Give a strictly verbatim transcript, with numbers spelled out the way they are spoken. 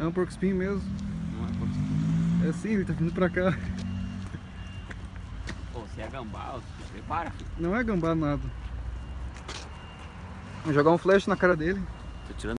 É um porco espinho mesmo. Não é porco espinho. É sim, ele tá vindo pra cá. Pô, você é gambá, se prepara, filho. Não é gambá nada. Vou jogar um flash na cara dele. Tô tirando